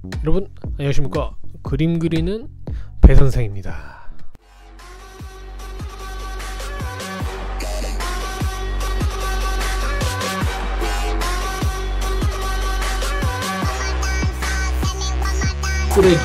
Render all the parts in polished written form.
여러분 안녕하십니까. 그림 그리는 배선생입니다. 쓰레기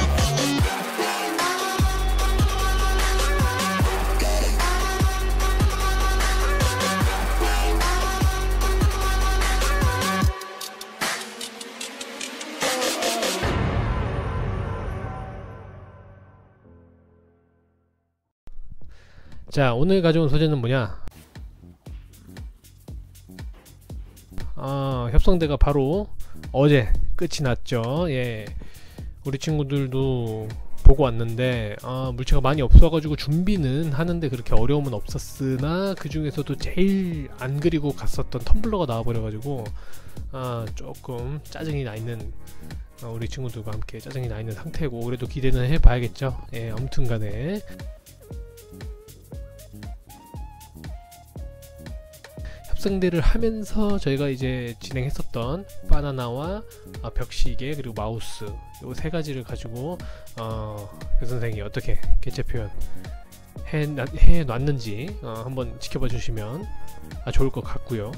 자, 오늘 가져온 소재는 뭐냐? 협성대가 바로 어제 끝이 났죠. 예, 우리 친구들도 보고 왔는데 물체가 많이 없어가지고 준비는 하는데 그렇게 어려움은 없었으나 그 중에서도 제일 안 그리고 갔었던 텀블러가 나와버려가지고 조금 짜증이 나 있는 우리 친구들과 함께 짜증이 나 있는 상태고, 그래도 기대는 해봐야겠죠. 예, 아무튼간에 협성대를 하면서 저희가 이제 진행했었던 바나나와 벽시계 그리고 마우스 요 세 가지를 가지고 그 선생이 어떻게 개체 표현 해 놨는지 한번 지켜봐 주시면 좋을 것 같고요.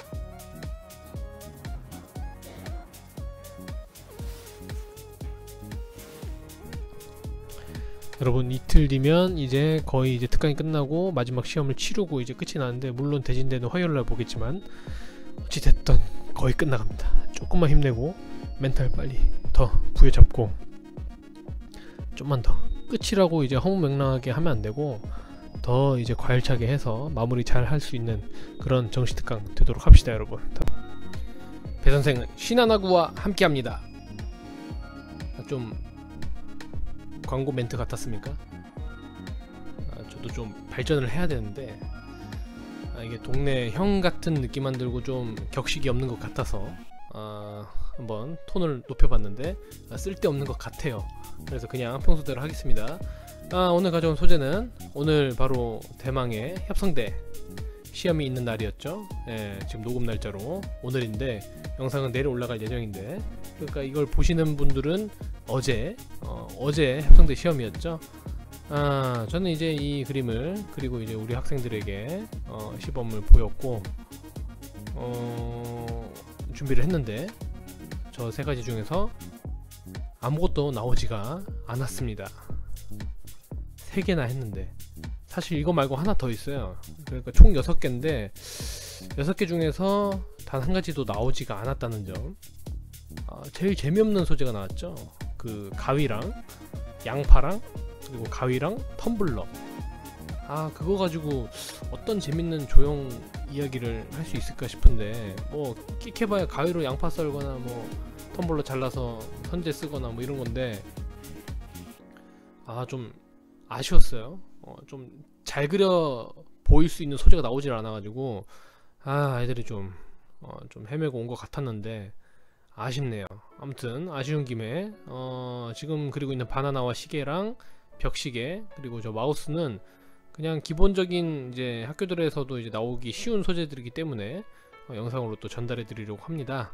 여러분, 이틀 뒤면 이제 거의 이제 특강이 끝나고 마지막 시험을 치르고 이제 끝이 나는데, 물론 대진대는 화요일날 보겠지만 어찌됐든 거의 끝나갑니다. 조금만 힘내고 멘탈 빨리 더 부여잡고 좀만 더 끝이라고 이제 허무맹랑하게 하면 안되고 더 이제 과열차게 해서 마무리 잘 할 수 있는 그런 정시특강 되도록 합시다. 여러분, 배선생은 신하나구와 함께합니다. 좀 광고 멘트 같았습니까? 저도 좀 발전을 해야 되는데 이게 동네 형 같은 느낌 안 들고 좀 격식이 없는 것 같아서 한번 톤을 높여봤는데 쓸데없는 것 같아요. 그래서 그냥 평소대로 하겠습니다. 오늘 가져온 소재는 오늘 바로 대망의 협성대 시험이 있는 날이었죠. 예, 지금 녹음 날짜로 오늘인데 영상은 내일 올라갈 예정인데, 그러니까 이걸 보시는 분들은 어제 협성대 시험이었죠. 저는 이제 이 그림을 그리고 이제 우리 학생들에게 시범을 보였고 준비를 했는데 저 세 가지 중에서 아무것도 나오지가 않았습니다. 3개나 했는데 사실 이거 말고 하나 더 있어요. 그러니까 총 6개인데 6개 중에서 단 한 가지도 나오지가 않았다는 점. 제일 재미없는 소재가 나왔죠. 그 가위랑 양파랑 그리고 가위랑 텀블러. 그거 가지고 어떤 재밌는 조형 이야기를 할 수 있을까 싶은데, 뭐 끽해봐야 가위로 양파 썰거나 뭐 텀블러 잘라서 선재 쓰거나 뭐 이런 건데 좀 아쉬웠어요. 좀 잘 그려 보일 수 있는 소재가 나오질 않아가지고 애들이 좀 헤매고 온 것 같았는데 아쉽네요. 아무튼 아쉬운 김에 지금 그리고 있는 바나나와 시계랑 벽시계 그리고 저 마우스는 그냥 기본적인 이제 학교들에서도 이제 나오기 쉬운 소재들이기 때문에 영상으로 또 전달해 드리려고 합니다.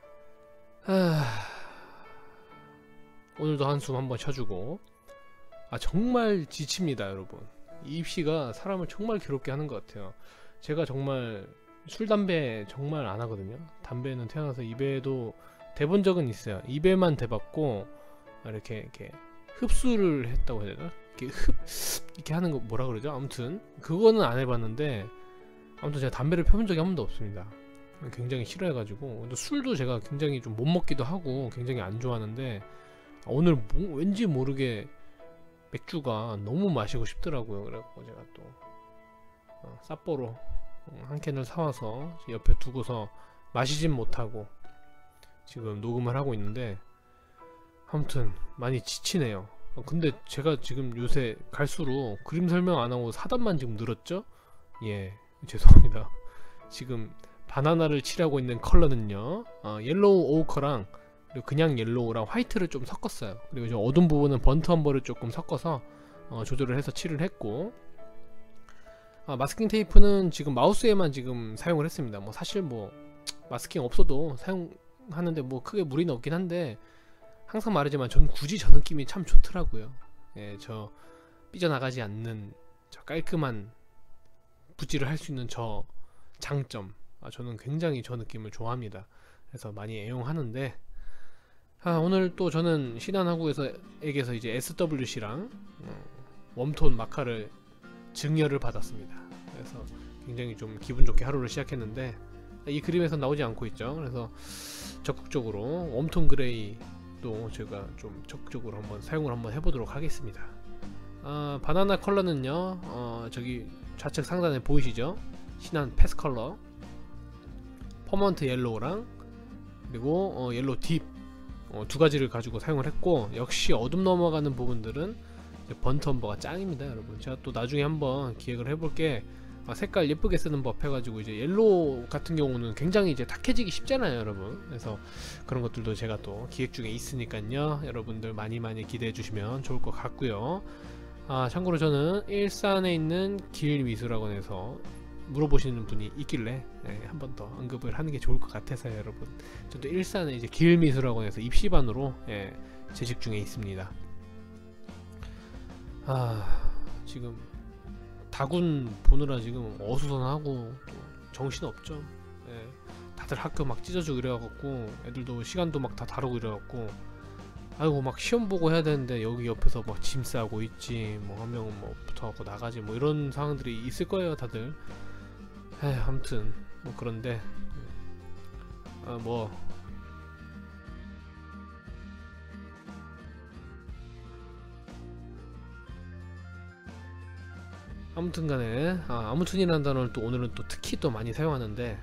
오늘도 한숨 한번 쉬어주고 정말 지칩니다. 여러분, 이 입시가 사람을 정말 괴롭게 하는 것 같아요. 제가 정말 술 담배 정말 안 하거든요. 담배는 태어나서 입에도 대본 적은 있어요. 입에만 대봤고 이렇게 흡수를 했다고 해야 되나? 이렇게 하는 거 뭐라 그러죠? 아무튼 그거는 안 해봤는데, 아무튼 제가 담배를 펴본 적이 한 번도 없습니다. 굉장히 싫어해가지고. 술도 제가 굉장히 좀 못 먹기도 하고 굉장히 안 좋아하는데 오늘 왠지 모르게 맥주가 너무 마시고 싶더라고요. 그래갖고 제가 또 삿포로 한 캔을 사와서 옆에 두고서 마시진 못하고 지금 녹음을 하고 있는데, 아무튼 많이 지치네요. 근데 제가 지금 요새 갈수록 그림 설명 안하고 사단만 지금 늘었죠? 예, 죄송합니다. 지금 바나나를 칠하고 있는 컬러는요 옐로우 오커랑 그리고 그냥 옐로우랑 화이트를 좀 섞었어요. 그리고 저 어두운 부분은 번트 험버를 조금 섞어서 조절을 해서 칠을 했고, 마스킹 테이프는 지금 마우스에만 지금 사용을 했습니다. 뭐 사실 뭐 마스킹 없어도 사용하는데 뭐 크게 무리는 없긴 한데 항상 말하지만 전 굳이 저 느낌이 참 좋더라고요. 예, 저 삐져나가지 않는 저 깔끔한 붓질을 할 수 있는 저 장점, 저는 굉장히 저 느낌을 좋아합니다. 그래서 많이 애용하는데, 오늘 또 저는 신한화구에서 이제 SWC랑 웜톤 마카를 증여를 받았습니다. 그래서 굉장히 좀 기분 좋게 하루를 시작했는데, 이 그림에서 나오지 않고 있죠. 그래서 적극적으로 웜톤 그레이도 제가 좀 적극적으로 한번 사용을 한번 해보도록 하겠습니다. 바나나 컬러는요, 저기 좌측 상단에 보이시죠? 신한 패스 컬러 퍼먼트 옐로우랑 그리고 옐로우 딥 두 가지를 가지고 사용을 했고, 역시 어둠 넘어가는 부분들은 번트 험버가 짱입니다, 여러분. 제가 또 나중에 한번 기획을 해볼게. 색깔 예쁘게 쓰는 법 해가지고, 이제 옐로우 같은 경우는 굉장히 이제 탁해지기 쉽잖아요, 여러분. 그래서 그런 것들도 제가 또 기획 중에 있으니까요, 여러분들 많이 기대해 주시면 좋을 것 같고요. 참고로 저는 일산에 있는 길미술학원에서 물어보시는 분이 있길래 한 번 더 언급을 하는 게 좋을 것 같아서요, 여러분. 저도 일산에 이제 길미술학원에서 입시반으로 재직 중에 있습니다. 지금 다군 보느라 지금 어수선하고 또 정신없죠. 다들 학교 막 찢어지고 이래갖고, 애들도 시간도 막 다 다르고 이래갖고, 아이고 막 시험 보고 해야 되는데 여기 옆에서 막 짐 싸고 있지, 뭐 한 명은 뭐 붙어갖고 나가지, 뭐 이런 상황들이 있을 거예요, 다들. 아무튼 뭐 그런데 뭐 아무튼간에 아무튼이라는 단어를 또 오늘은 또 특히 또 많이 사용하는데,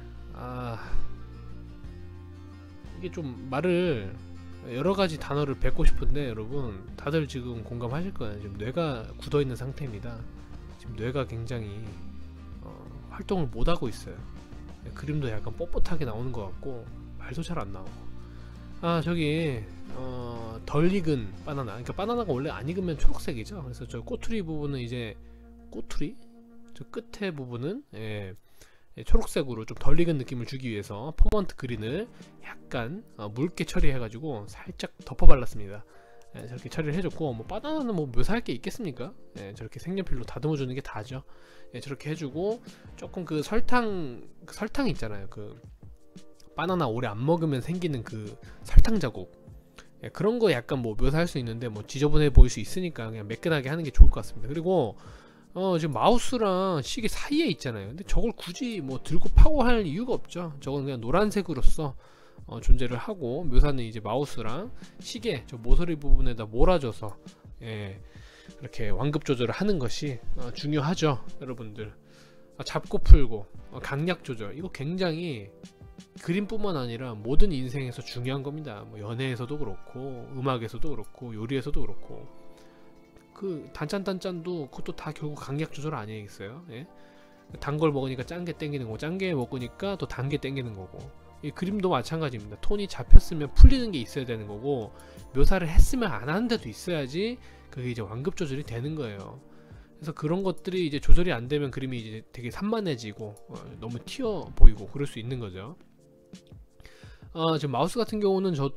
이게 좀 말을 여러가지 단어를 뱉고 싶은데, 여러분 다들 지금 공감하실 거예요. 지금 뇌가 굳어있는 상태입니다. 지금 뇌가 굉장히 활동을 못하고 있어요. 그림도 약간 뻣뻣하게 나오는 것 같고, 말도 잘 안 나오고. 저기 덜 익은 바나나, 그러니까 바나나가 원래 안 익으면 초록색이죠. 그래서 저 꼬투리 부분은 이제 꼬투리 저 끝에 부분은 초록색으로 좀 덜 익은 느낌을 주기 위해서 퍼먼트 그린을 약간 묽게 처리해 가지고 살짝 덮어 발랐습니다. 저렇게 처리를 해줬고, 뭐 바나나는 뭐 묘사할 게 있겠습니까? 저렇게 색연필로 다듬어 주는 게 다죠. 저렇게 해주고, 조금 그 설탕 있잖아요. 그 바나나 오래 안 먹으면 생기는 그 설탕 자국, 그런 거 약간 뭐 묘사할 수 있는데, 뭐 지저분해 보일 수 있으니까 그냥 매끈하게 하는 게 좋을 것 같습니다. 그리고 지금 마우스랑 시계 사이에 있잖아요. 근데 저걸 굳이 뭐 들고 파고 할 이유가 없죠. 저건 그냥 노란색으로서 존재를 하고, 묘사는 이제 마우스랑 시계 저 모서리 부분에다 몰아줘서 이렇게 완급 조절을 하는 것이 중요하죠, 여러분들. 잡고 풀고 강약 조절, 이거 굉장히 그림뿐만 아니라 모든 인생에서 중요한 겁니다. 뭐 연애에서도 그렇고, 음악에서도 그렇고, 요리에서도 그렇고. 그 단짠도 그것도 다 결국 강약 조절 아니겠어요? 단 걸 먹으니까 짠 게 땡기는 거고, 짠 게 먹으니까 또 단 게 땡기는 거고. 이 그림도 마찬가지입니다. 톤이 잡혔으면 풀리는 게 있어야 되는 거고, 묘사를 했으면 안 하는 데도 있어야지 그게 이제 완급 조절이 되는 거예요. 그래서 그런 것들이 이제 조절이 안 되면 그림이 이제 되게 산만해지고 너무 튀어 보이고 그럴 수 있는 거죠. 지금 마우스 같은 경우는 저 또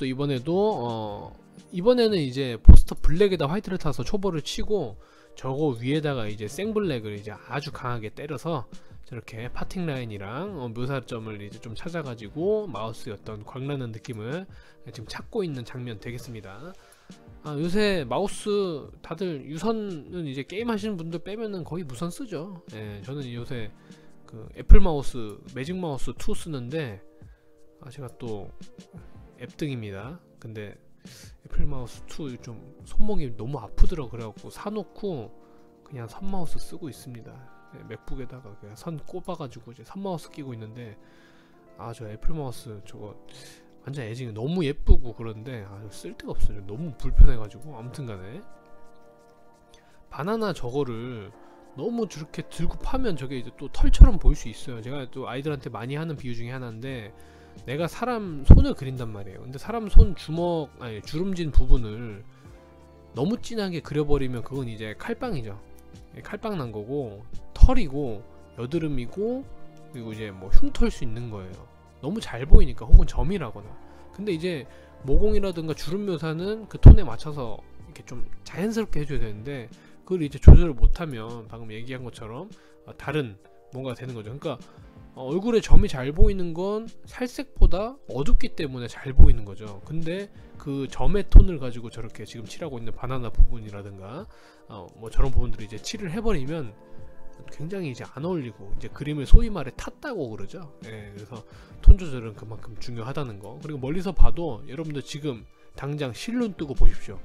이번에는 이제 포스터 블랙에다 화이트를 타서 초벌을 치고, 저거 위에다가 이제 생블랙을 이제 아주 강하게 때려서 저렇게 파팅 라인이랑 묘사점을 이제 좀 찾아가지고 마우스의 어떤 광나는 느낌을 지금 찾고 있는 장면 되겠습니다. 요새 마우스 다들 유선은 이제 게임 하시는 분들 빼면은 거의 무선 쓰죠. 저는 요새 그 애플 마우스 매직 마우스 2 쓰는데, 제가 또 앱등입니다. 근데 애플 마우스 2 좀 손목이 너무 아프더라고. 그래갖고 사놓고 그냥 선 마우스 쓰고 있습니다. 맥북에다가 그냥 선 꼽아가지고 이제 선 마우스 끼고 있는데, 저 애플 마우스 저거 완전 애징이 너무 예쁘고 그런데 쓸 데가 없어요. 너무 불편해가지고. 아무튼간에 바나나 저거를 너무 저렇게 들고 파면 저게 이제 또 털처럼 보일 수 있어요. 제가 또 아이들한테 많이 하는 비유 중에 하나인데, 내가 사람 손을 그린단 말이에요. 근데 사람 손 주름진 부분을 너무 진하게 그려버리면 그건 이제 칼빵이죠. 칼빵 난 거고, 털이고 여드름이고, 그리고 이제 뭐 흉터일 수 있는 거예요. 너무 잘 보이니까, 혹은 점이라거나. 근데 이제 모공이라든가 주름 묘사는 그 톤에 맞춰서 이렇게 좀 자연스럽게 해줘야 되는데 그걸 이제 조절을 못하면 방금 얘기한 것처럼 다른 뭔가 되는 거죠. 그러니까 얼굴에 점이 잘 보이는 건 살색보다 어둡기 때문에 잘 보이는 거죠. 근데 그 점의 톤을 가지고 저렇게 지금 칠하고 있는 바나나 부분이라든가 뭐 저런 부분들을 이제 칠을 해버리면 굉장히 이제 안 어울리고 이제 그림을 소위 말해 탔다고 그러죠. 예, 그래서 톤 조절은 그만큼 중요하다는 거. 그리고 멀리서 봐도 여러분들 지금 당장 실눈 뜨고 보십시오.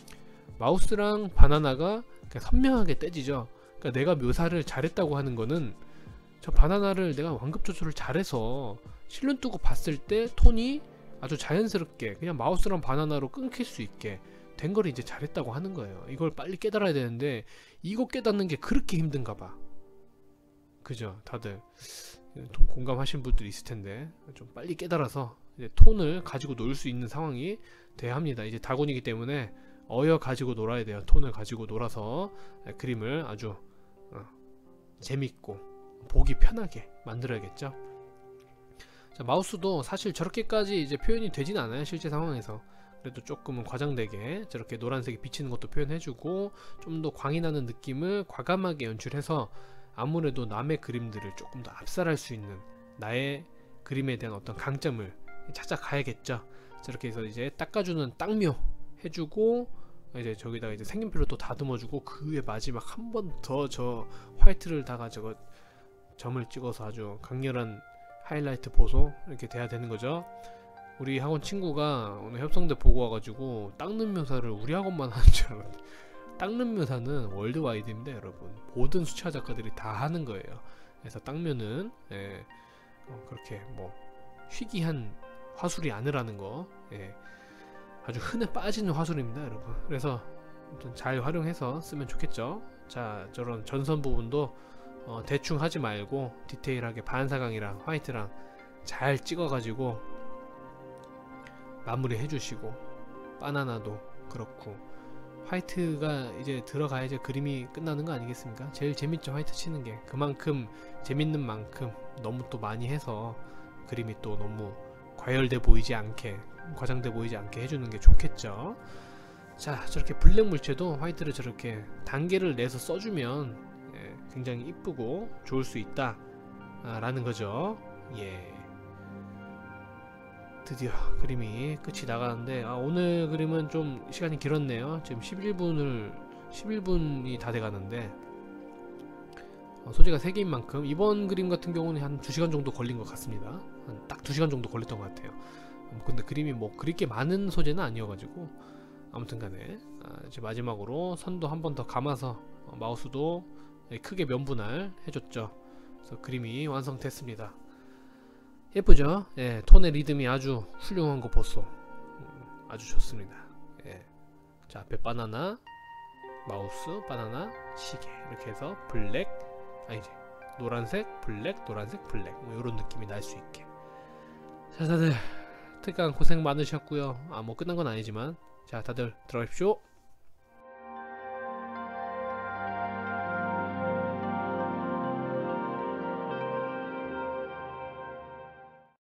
마우스랑 바나나가 그냥 선명하게 떼지죠. 그러니까 내가 묘사를 잘했다고 하는 거는 저 바나나를 내가 완급 조절을 잘해서 실눈 뜨고 봤을 때 톤이 아주 자연스럽게 그냥 마우스랑 바나나로 끊길 수 있게 된 걸 이제 잘했다고 하는 거예요. 이걸 빨리 깨달아야 되는데 이거 깨닫는 게 그렇게 힘든가 봐. 그죠? 다들 공감하신 분들이 있을 텐데 좀 빨리 깨달아서 이제 톤을 가지고 놀 수 있는 상황이 돼야 합니다. 이제 다곤이기 때문에 어여 가지고 놀아야 돼요. 톤을 가지고 놀아서 그림을 아주 재밌고 보기 편하게 만들어야겠죠. 자, 마우스도 사실 저렇게까지 이제 표현이 되진 않아요. 실제 상황에서. 그래도 조금은 과장되게 저렇게 노란색이 비치는 것도 표현해주고 좀 더 광이 나는 느낌을 과감하게 연출해서 아무래도 남의 그림들을 조금 더 압살할 수 있는 나의 그림에 대한 어떤 강점을 찾아가야겠죠. 저렇게 해서 이제 닦아주는 딱묘 해주고 이제 저기다가 이제 색연필로 또 다듬어주고 그 위에 마지막 한 번 더 저 화이트를 다가 저거 점을 찍어서 아주 강렬한 하이라이트 보소 이렇게 돼야 되는 거죠. 우리 학원 친구가 오늘 협성대 보고 와가지고 닦는 묘사를 우리 학원만 하는 줄 알았는데 닦는 묘사는 월드와이드입니다 여러분. 모든 수채화 작가들이 다 하는 거예요. 그래서 닦면은 그렇게 뭐 희귀한 화술이 아니라는 거, 아주 흔해 빠지는 화술입니다 여러분. 그래서 잘 활용해서 쓰면 좋겠죠. 자, 저런 전선 부분도 대충 하지 말고 디테일하게 반사광이랑 화이트랑 잘 찍어가지고 마무리 해주시고, 바나나도 그렇고 화이트가 이제 들어가야지 그림이 끝나는 거 아니겠습니까? 제일 재밌죠, 화이트 치는 게. 그만큼 재밌는 만큼 너무 또 많이 해서 그림이 또 너무 과열돼 보이지 않게, 과장돼 보이지 않게 해주는 게 좋겠죠. 자, 저렇게 블랙 물체도 화이트를 저렇게 단계를 내서 써주면 굉장히 이쁘고 좋을 수 있다 라는 거죠. 예, 드디어 그림이 끝이 나가는데 오늘 그림은 좀 시간이 길었네요. 지금 11분이 다 돼가는데 소재가 3개인 만큼 이번 그림 같은 경우는 한 2시간 정도 걸린 것 같습니다. 딱 2시간 정도 걸렸던 것 같아요. 근데 그림이 뭐 그렇게 많은 소재는 아니어가지고 아무튼 간에 이제 마지막으로 선도 한 번 더 감아서 마우스도 크게 면분할 해줬죠. 그래서 그림이 완성됐습니다. 예쁘죠? 예, 톤의 리듬이 아주 훌륭한 거 보소. 아주 좋습니다. 예. 자, 앞에 바나나, 마우스, 바나나, 시계 이렇게 해서 블랙, 이제 노란색, 블랙, 노란색, 블랙 뭐 이런 느낌이 날 수 있게. 자, 다들 특강 고생 많으셨고요. 뭐 끝난 건 아니지만 자, 다들 들어가십시오.